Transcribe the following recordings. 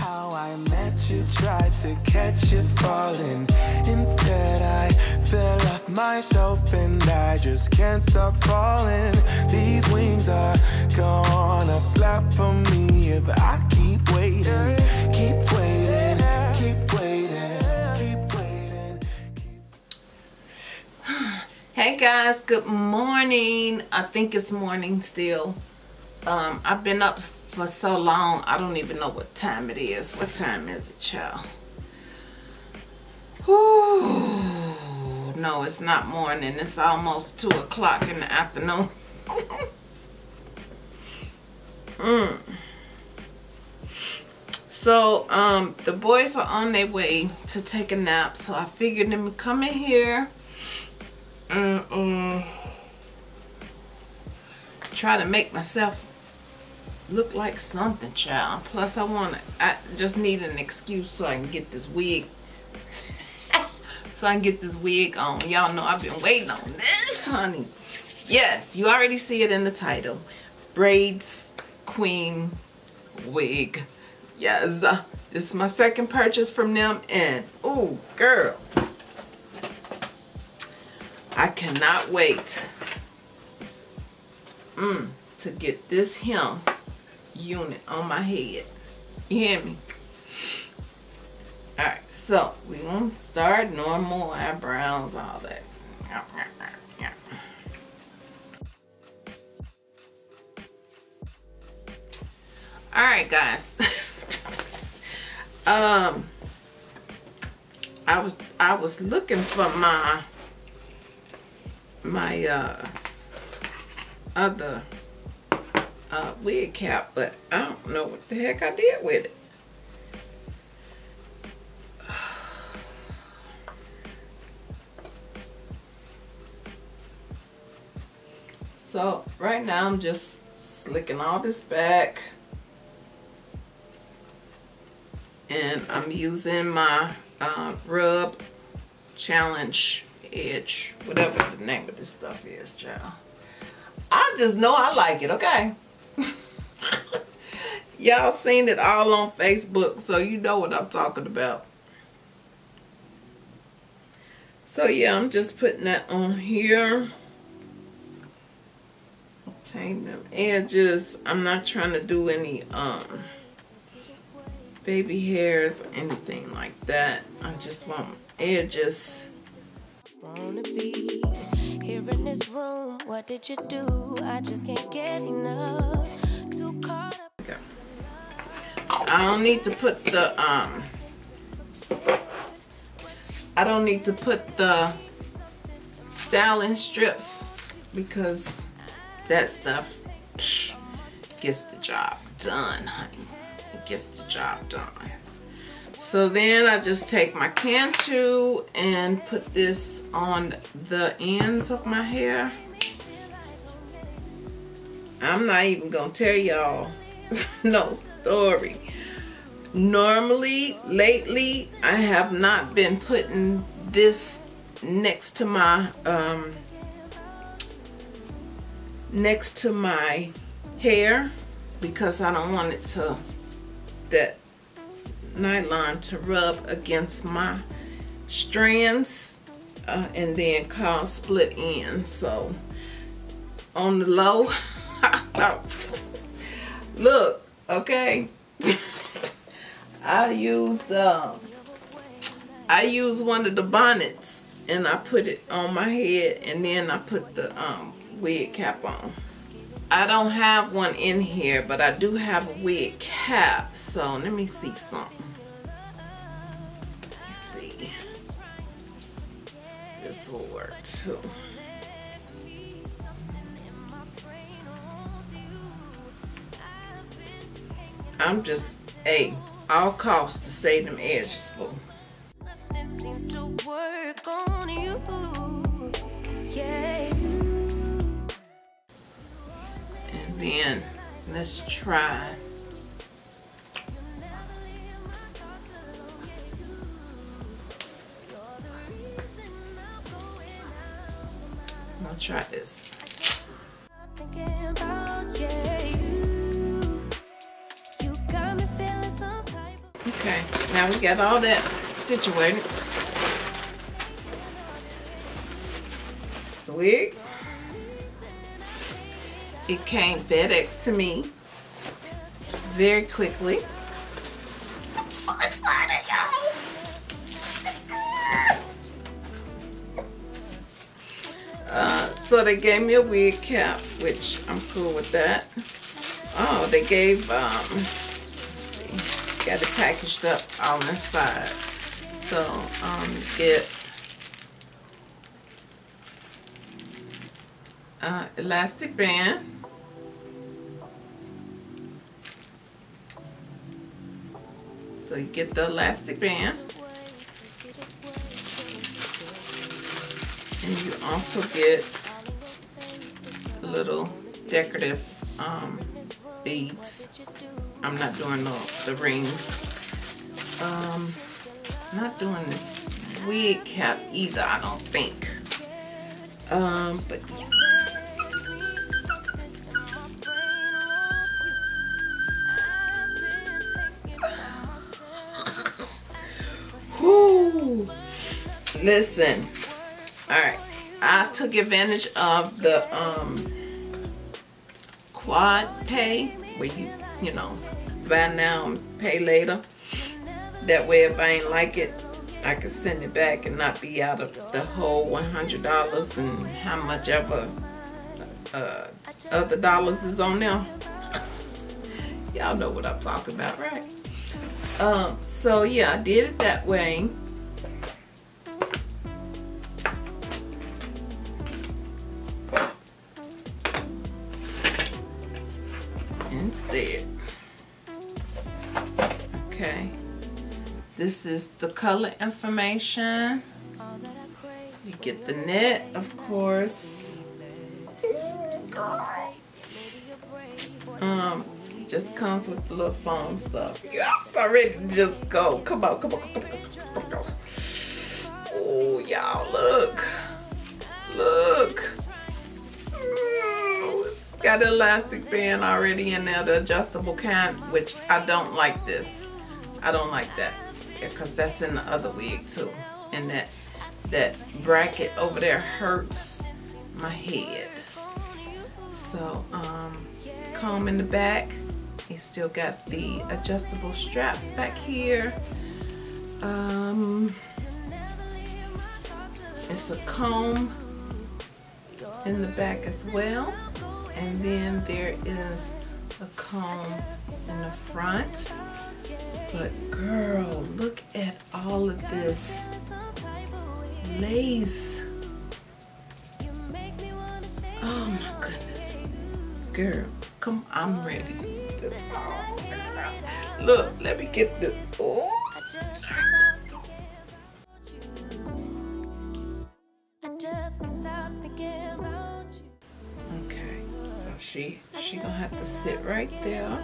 How I met you, tried to catch you falling. Instead I fell off myself and I just can't stop falling. These wings are gonna flap for me if I keep waiting, keep waiting, keep waiting, keep waiting. Hey guys, good morning. I think it's morning still. I've been up for so long, I don't even know what time it is. What time is it, child? Whew. No, it's not morning. It's almost 2 o'clock in the afternoon. So, the boys are on their way to take a nap. So I figured let me come in here and try to make myself look like something, child. Plus I just need an excuse so I can get this wig on. Y'all know I've been waiting on this, honey. Yes, you already see it in the title. Braids Queen Wig. Yes, this is my second purchase from them, and oh girl, I cannot wait to get this hem unit on my head. You hear me? Alright, so we're gonna start normal eyebrows, all that. Alright guys. I was looking for my other wig cap, but I don't know what the heck I did with it. So right now I'm just slicking all this back, and I'm using my rub challenge edge, whatever the name of this stuff is, child. I just know I like it, okay? Y'all seen it all on Facebook, so you know what I'm talking about. So yeah, I'm just putting that on here. Tame them edges. I'm not trying to do any baby hairs or anything like that. I just want edges. Wanna be here in this room. What did you do? I just can't get enough. Too caught up. Okay. I don't need to put the styling strips because that stuff gets the job done, honey. It gets the job done. So then I just take my Cantu and put this on the ends of my hair. I'm not even gonna tell y'all no story. Normally, lately, I have not been putting this next to my hair because I don't want it to, that nylon to rub against my strands and then cause split ends. So on the low, look, okay. I used one of the bonnets and I put it on my head, and then I put the wig cap on. I don't have one in here, but I do have a wig cap. So let me see something. Let's see. This will work too. I'm just, all costs to save them edges, boo. Nothing seems to work on you. Yeah. And then let's try. I'll try this. Okay, now we got all that situated. The wig. It came FedEx to me very quickly. I'm so excited, y'all. So they gave me a wig cap, which I'm cool with that. Oh, they gave, let's see, got it packaged up all inside. So, get elastic band. So you get the elastic band. And you also get little decorative beads. I'm not doing the rings. Not doing this wig cap either, I don't think. But whoo, listen. All right, I took advantage of the quad pay, where you know, buy now and pay later. That way, if I ain't like it, I can send it back and not be out of the whole $100 and how much ever other dollars is on there. Y'all know what I'm talking about, right? So yeah, I did it that way. Instead, okay, this is the color information. You get the net, of course. Just comes with the little foam stuff. Yeah, I'm so ready to just go. Come on, come on, come on, come on, come on. Oh, y'all, look, look. Got the elastic band already in there, the adjustable kind, which I don't like this. I don't like that because that's in the other wig too. And that bracket over there hurts my head. So, comb in the back. You still got the adjustable straps back here. It's a comb in the back as well. And then there is a comb in the front. But girl, look at all of this lace. Oh my goodness. Girl, come, I'm ready. Look, let me get this. Oh. Okay, so she gonna have to sit right there.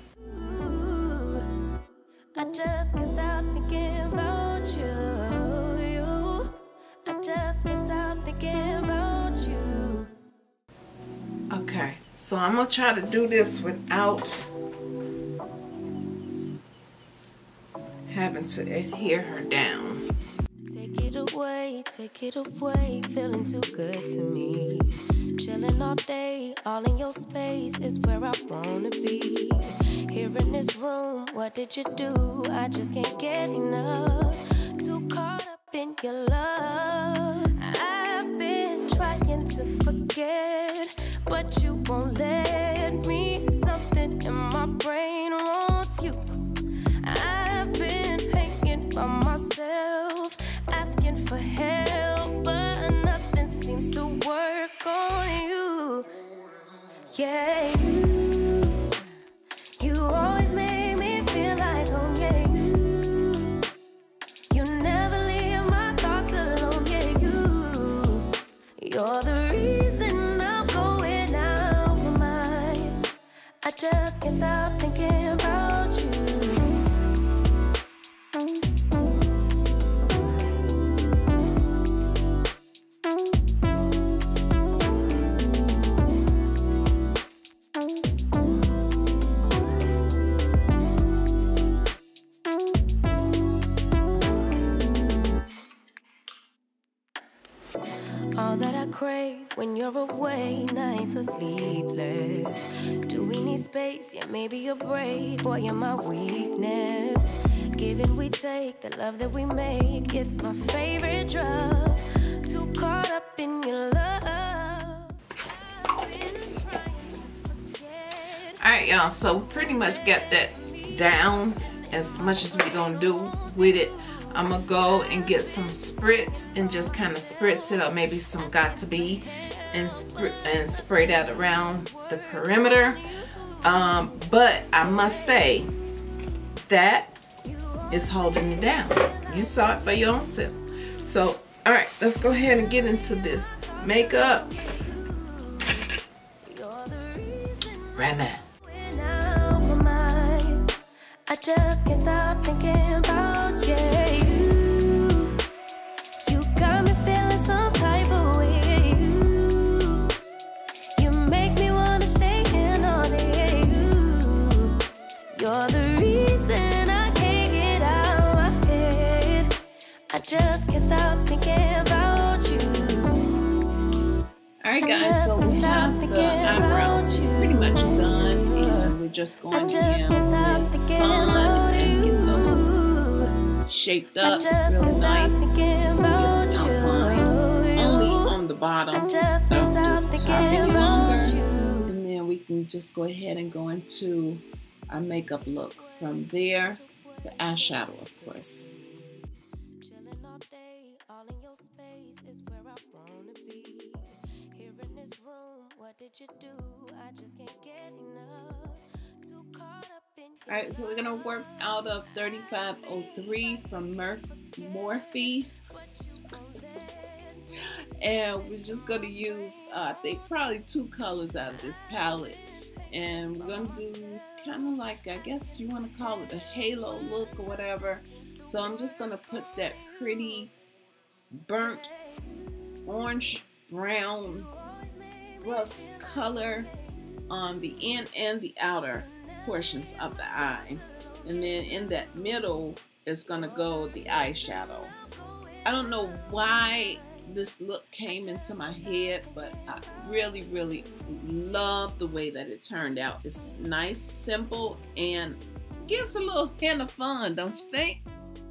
I just can't stop thinking about you. I just can't stop thinking about you. Okay, so I'm gonna try to do this without having to adhere her down. Take it away, feeling too good to me. Chilling all day, all in your space is where I wanna be. Here in this room, what did you do? I just can't get enough. Too caught up in your love. I've been trying to forget, but you won't let me. Something in my brain wants you. I've been hanging by myself, asking for help, but nothing seems to work on you. Yeah, you always make me feel like home. Yeah, you never leave my thoughts alone. Yeah, you're the reason I'm going out my mind. I just can't stop thinking about you. crave when you're away, nights are sleepless. Do we need space? Yeah, maybe a break. Boy, you're my weakness. Give and we take, the love that we make, it's my favorite drug. Too caught up in your love. Alright, y'all, so pretty much got that down as much as we're gonna do with it. I'm gonna go and get some spritz and just kind of spritz it up, maybe some Got To Be, and spray that around the perimeter. But I must say that is holding it down. You saw it for your own self. So all right, let's go ahead and get into this makeup right now. I just can't stop thinking about you. You got me feeling some type of way. You make me wanna stay in all day. You're the reason I can't get out of my head. I just can't stop thinking about you. Alright guys, so we have the eyebrows pretty much done, and we're just going in with fun and get those shaped up real nice. We'll get an outline only on the bottom. Don't do the top any longer. And then we can just go ahead and go into our makeup look. From there, the eyeshadow, of course. Did you do? I just can't get enough. Too caught up in. Alright, so we're gonna work out of 3503 from Morphe. And we're just gonna use I think probably 2 colors out of this palette. And we're gonna do kind of like, I guess you want to call it a halo look or whatever. So I'm just gonna put that pretty burnt orange brown rust color on the in and the outer portions of the eye, and then in that middle is gonna go the eyeshadow. I don't know why this look came into my head, but I really love the way that it turned out. It's nice, simple, and gives a little hint of fun, don't you think?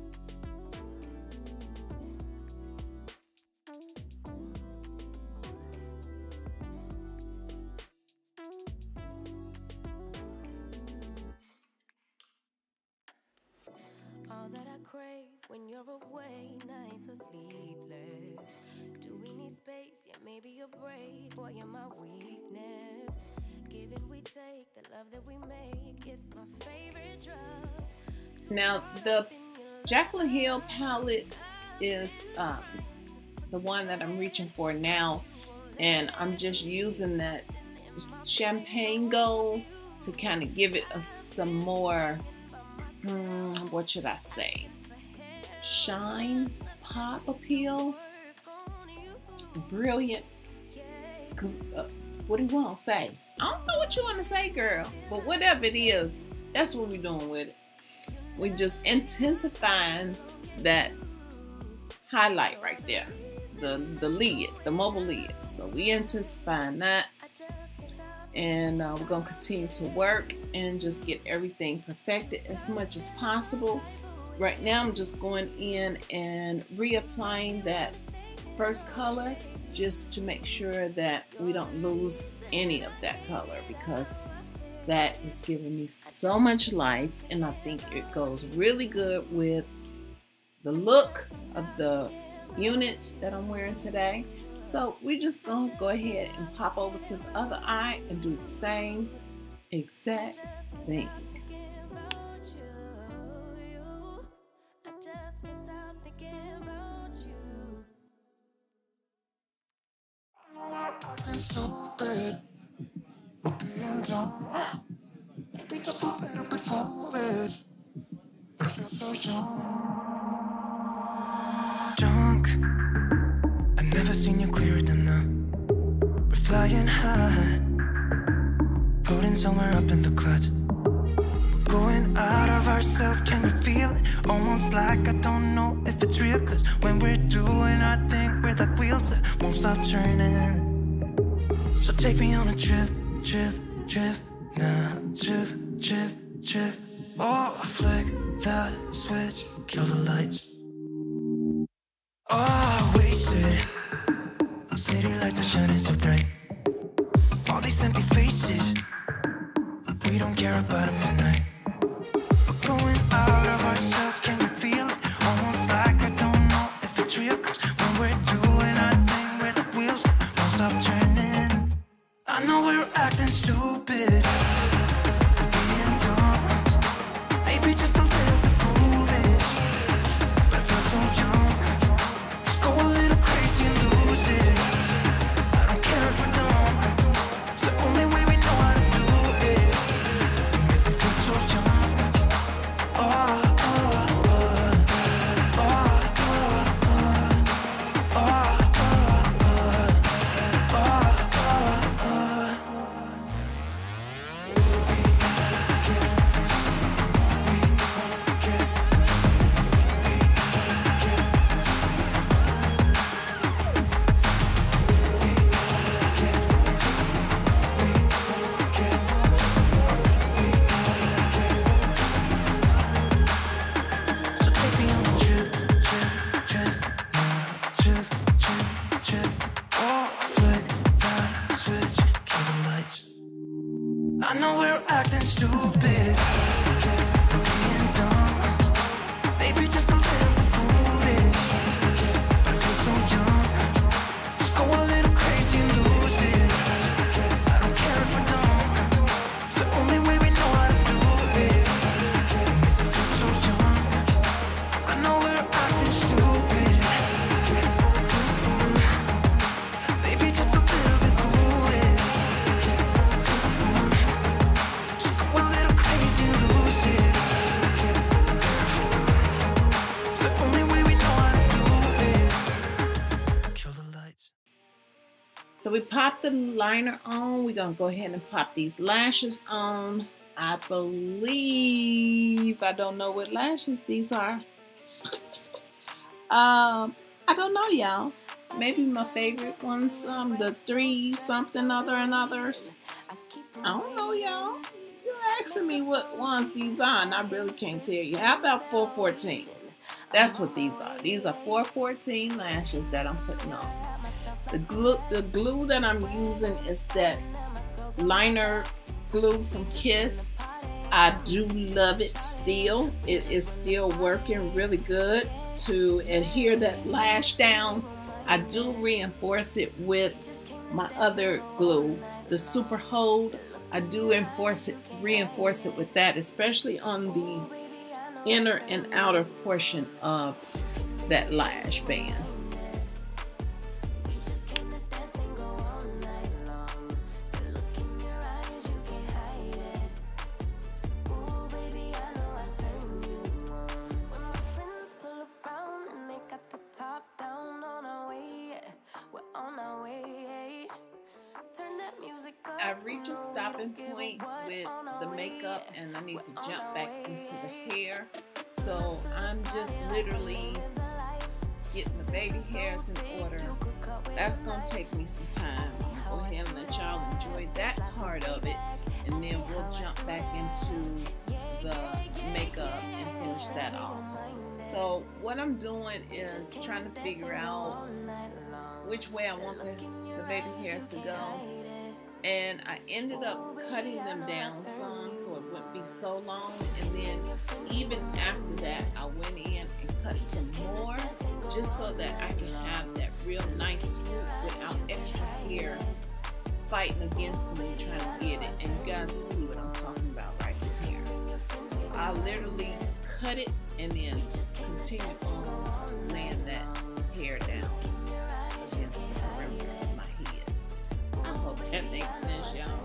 When you're away, nights are sleepless. Do we need space? Yeah, maybe a break. Boy, you're my weakness. Give and we take, the love that we make, it's my favorite drug. Now the Jaclyn Hill palette is the one that I'm reaching for now, and I'm just using that champagne gold to kind of give it some more what should I say, shine, pop appeal, brilliant. What do you want to say? I don't know what you want to say, girl, but whatever it is, that's what we're doing with it. We just intensifying that highlight right there, the lid, the mobile lid. So we intensifying that, and we're gonna continue to work and just get everything perfected as much as possible. Right now I'm just going in and reapplying that first color just to make sure that we don't lose any of that color, because that is giving me so much life, and I think it goes really good with the look of the unit that I'm wearing today. So we're just gonna go ahead and pop over to the other eye and do the same exact thing. Stupid, being dumb, maybe just a little bit foolish. I feel so young. Drunk, I've never seen you clearer than now. We're flying high, floating somewhere up in the clouds. We're Going out of ourselves, can you feel it? Almost like I don't know if it's real. Cause when we're doing our thing, we're like wheels that won't stop turning. So take me on a trip, trip, trip. Now, trip, trip, trip. Oh, flick that switch, kill the lights. Oh, wasted. City lights are shining so bright. All these empty faces, we don't care about them tonight. We're going out of ourselves, can you feel it? Almost like I don't know if it's real. Cause when we're doing our thing, we're the wheels that won't stop turning. I know we're acting stupid, being dumb, maybe just a little bit foolish, but I feel so young. Just go a little crazy and lose it. I don't care if we're dumb, it's the only way we know how to do it. You make me feel so young. Oh, oh, oh, oh, oh, oh, oh, so take me on a trip, trip, trip, trip, trip, trip. Oh, flick that switch, kill the lights. I know we're acting stupid, being dumb, maybe just a little bit foolish, but I feel so young. Just go a little crazy and lose it. I don't care if we're dumb, it's the only way we know how to do it. You make me feel so young. I know we're acting stupid, maybe just a little bit foolish. Just go a little crazy and lose it. It's the only way we know how to do it. Kill the lights. So we popped the liner on. We're going to go ahead and pop these lashes on. I believe, I don't know what lashes these are. I don't know, y'all. Maybe my favorite ones, the 3 something other and others. I don't know, y'all. You're asking me what ones these are, and I really can't tell you. How about 414? That's what these are. These are 414 lashes that I'm putting on. The glue that I'm using is that liner glue from Kiss. I do love it still. It is still working really good to adhere that lash down. I do reinforce it with my other glue, the Super Hold. I do reinforce it with that, especially on the inner and outer portion of that lash band. I've reached a stopping point with the makeup and I need to jump back into the hair. So I'm just literally getting the baby hairs in order. That's going to take me some time. I'll go ahead and let y'all enjoy that part of it. And then we'll jump back into the makeup and finish that off. So what I'm doing is trying to figure out which way I want the baby hairs to go. And I ended up cutting them down some so it wouldn't be so long. And then even after that, I went in and cut some more just so that I can have that real nice swoop without extra hair fighting against me trying to get it. And you guys will see what I'm talking about right here. So I literally cut it and then continue on laying that hair down against the perimeter of my head. I hope that makes sense, y'all.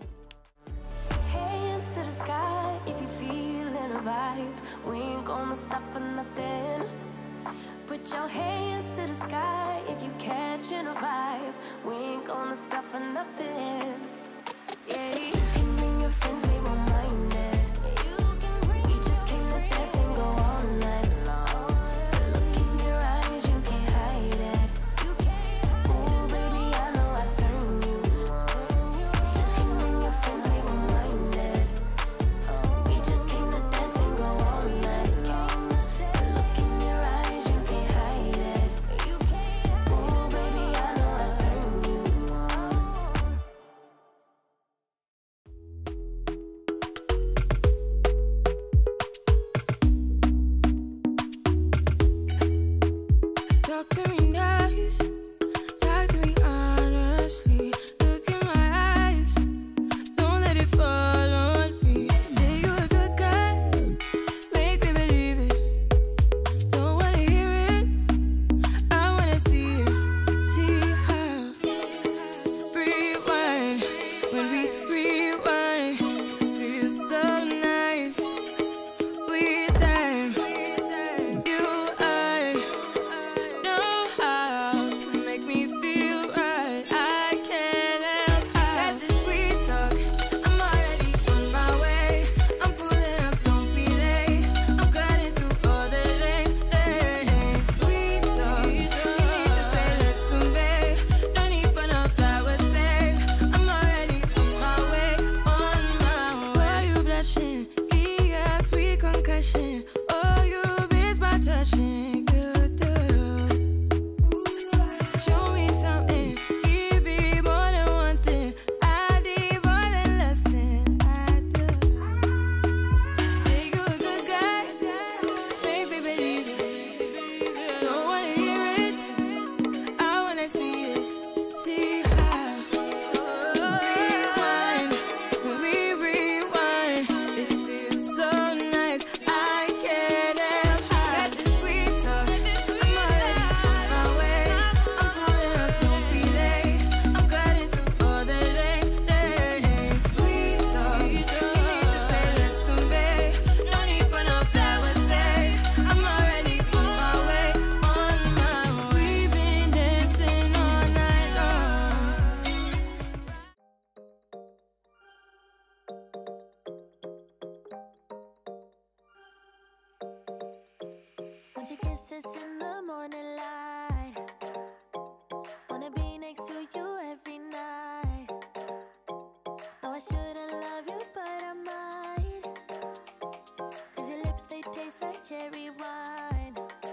Hands to the sky if you feeling a vibe. We ain't gonna stop for nothing. Put your hands to the sky if you catching a vibe. We ain't gonna stop for nothing. Yeah, you can bring your friends, we won't mind it. You Need your kisses in the morning light. Wanna be next to you every night. No, I shouldn't love you, but I might. 'Cause your lips, they taste like cherry wine.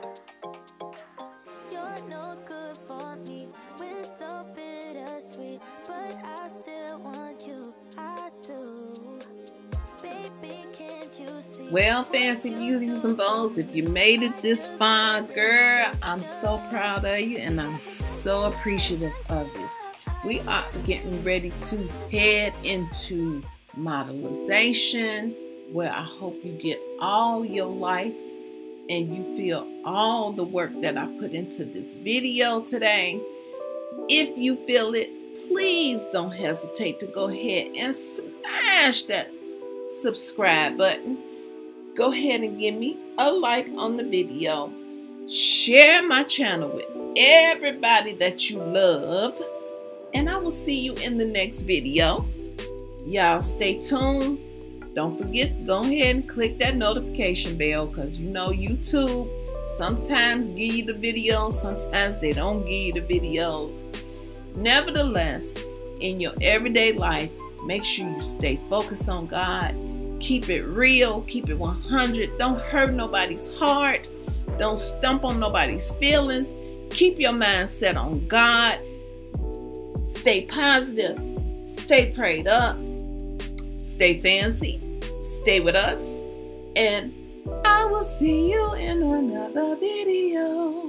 You're no good for me. We're so bittersweet, but I still want you. I do. Baby, can't you see? Well, fancy beauties and bows, if you made it this far, girl, I'm so proud of you and I'm so appreciative of you. We are getting ready to head into modelization, where I hope you get all your life and you feel all the work that I put into this video today. If you feel it, please don't hesitate to go ahead and smash that subscribe button. Go ahead and give me a like on the video. Share my channel with everybody that you love. And I will see you in the next video. Y'all stay tuned. Don't forget, go ahead and click that notification bell, because you know YouTube sometimes give you the videos, sometimes they don't give you the videos. Nevertheless, in your everyday life, make sure you stay focused on God. Keep it real, keep it 100. Don't hurt nobody's heart. Don't stump on nobody's feelings. Keep your mind set on God. Stay positive. Stay prayed up. Stay fancy. Stay with us. And I will see you in another video.